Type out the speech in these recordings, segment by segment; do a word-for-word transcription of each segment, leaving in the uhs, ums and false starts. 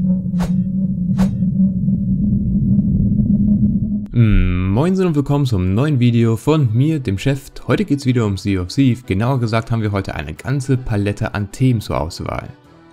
Moinsen und willkommen zum neuen Video von mir, dem Chef. Heute geht es wieder um Sea of Thieves. Genauer gesagt haben wir heute eine ganze Palette an Themen zur Auswahl.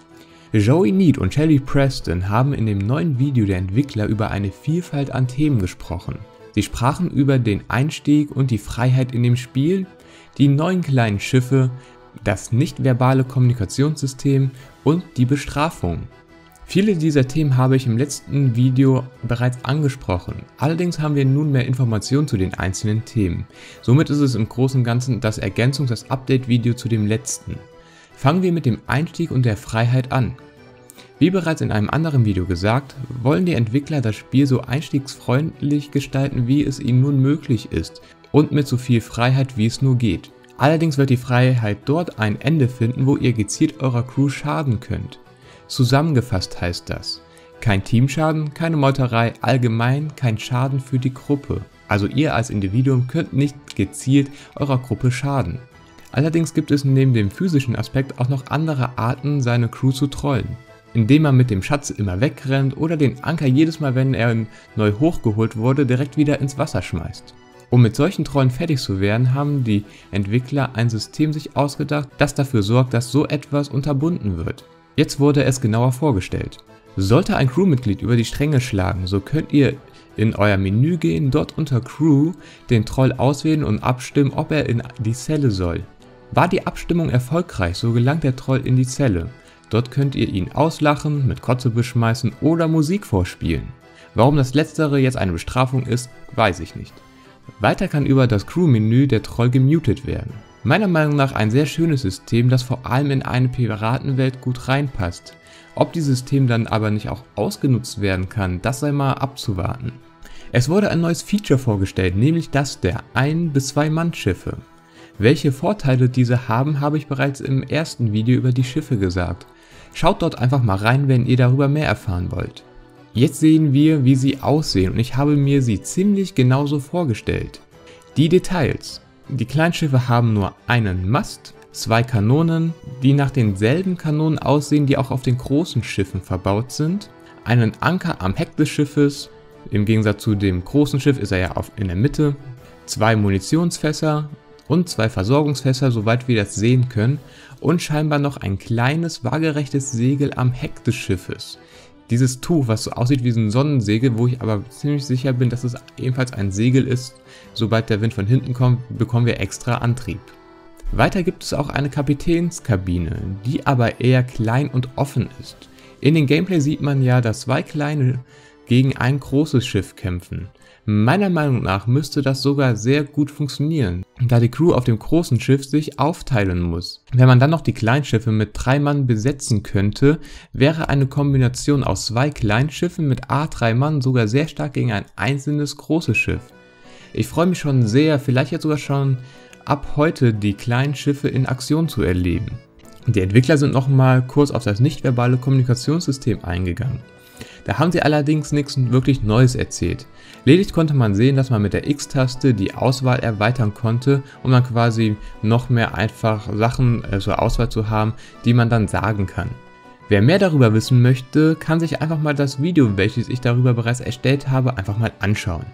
Joey Neate und Shelly Preston haben in dem neuen Video der Entwickler über eine Vielfalt an Themen gesprochen. Sie sprachen über den Einstieg und die Freiheit in dem Spiel, die neuen kleinen Schiffe, das nicht-verbale Kommunikationssystem und die Bestrafung. Viele dieser Themen habe ich im letzten Video bereits angesprochen, allerdings haben wir nun mehr Informationen zu den einzelnen Themen. Somit ist es im Großen und Ganzen das Ergänzungs-, das Update-Video zu dem letzten. Fangen wir mit dem Einstieg und der Freiheit an. Wie bereits in einem anderen Video gesagt, wollen die Entwickler das Spiel so einstiegsfreundlich gestalten, wie es ihnen nun möglich ist und mit so viel Freiheit, wie es nur geht. Allerdings wird die Freiheit dort ein Ende finden, wo ihr gezielt eurer Crew schaden könnt. Zusammengefasst heißt das: kein Teamschaden, keine Meuterei, allgemein kein Schaden für die Gruppe. Also ihr als Individuum könnt nicht gezielt eurer Gruppe schaden. Allerdings gibt es neben dem physischen Aspekt auch noch andere Arten, seine Crew zu trollen. Indem man mit dem Schatz immer wegrennt oder den Anker jedes Mal, wenn er neu hochgeholt wurde, direkt wieder ins Wasser schmeißt. Um mit solchen Trollen fertig zu werden, haben die Entwickler ein System sich ausgedacht, das dafür sorgt, dass so etwas unterbunden wird. Jetzt wurde es genauer vorgestellt. Sollte ein Crewmitglied über die Stränge schlagen, so könnt ihr in euer Menü gehen, dort unter Crew den Troll auswählen und abstimmen, ob er in die Zelle soll. War die Abstimmung erfolgreich, so gelangt der Troll in die Zelle. Dort könnt ihr ihn auslachen, mit Kotze beschmeißen oder Musik vorspielen. Warum das letztere jetzt eine Bestrafung ist, weiß ich nicht. Weiter kann über das Crew-Menü der Troll gemutet werden. Meiner Meinung nach ein sehr schönes System, das vor allem in eine Piratenwelt gut reinpasst. Ob dieses System dann aber nicht auch ausgenutzt werden kann, das sei mal abzuwarten. Es wurde ein neues Feature vorgestellt, nämlich das der ein- bis zwei Mann Schiffe. Welche Vorteile diese haben, habe ich bereits im ersten Video über die Schiffe gesagt. Schaut dort einfach mal rein, wenn ihr darüber mehr erfahren wollt. Jetzt sehen wir, wie sie aussehen, und ich habe mir sie ziemlich genauso vorgestellt. Die Details. Die Kleinschiffe haben nur einen Mast, zwei Kanonen, die nach denselben Kanonen aussehen, die auch auf den großen Schiffen verbaut sind, einen Anker am Heck des Schiffes, im Gegensatz zu dem großen Schiff ist er ja auf, in der Mitte, zwei Munitionsfässer und zwei Versorgungsfässer, soweit wir das sehen können, und scheinbar noch ein kleines waagerechtes Segel am Heck des Schiffes. Dieses Tuch, was so aussieht wie ein Sonnensegel, wo ich aber ziemlich sicher bin, dass es ebenfalls ein Segel ist. Sobald der Wind von hinten kommt, bekommen wir extra Antrieb. Weiter gibt es auch eine Kapitänskabine, die aber eher klein und offen ist. In dem Gameplay sieht man ja, dass zwei kleine gegen ein großes Schiff kämpfen. Meiner Meinung nach müsste das sogar sehr gut funktionieren, da die Crew auf dem großen Schiff sich aufteilen muss. Wenn man dann noch die Kleinschiffe mit drei Mann besetzen könnte, wäre eine Kombination aus zwei Kleinschiffen mit A drei Mann sogar sehr stark gegen ein einzelnes großes Schiff. Ich freue mich schon sehr, vielleicht jetzt sogar schon ab heute die kleinen Schiffe in Aktion zu erleben. Die Entwickler sind nochmal kurz auf das nicht-verbale Kommunikationssystem eingegangen. Da haben sie allerdings nichts wirklich Neues erzählt. Lediglich konnte man sehen, dass man mit der X-Taste die Auswahl erweitern konnte, um dann quasi noch mehr einfach Sachen äh, zur Auswahl zu haben, die man dann sagen kann. Wer mehr darüber wissen möchte, kann sich einfach mal das Video, welches ich darüber bereits erstellt habe, einfach mal anschauen.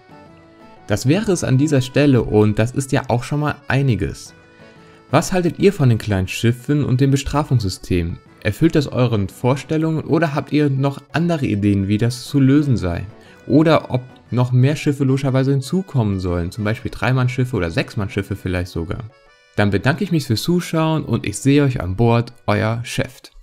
Das wäre es an dieser Stelle, und das ist ja auch schon mal einiges. Was haltet ihr von den kleinen Schiffen und dem Bestrafungssystem? Erfüllt das euren Vorstellungen oder habt ihr noch andere Ideen, wie das zu lösen sei? Oder ob noch mehr Schiffe logischerweise hinzukommen sollen, zum Beispiel drei Mann Schiffe oder sechs Mann Schiffe vielleicht sogar? Dann bedanke ich mich fürs Zuschauen und ich sehe euch an Bord, euer Chef.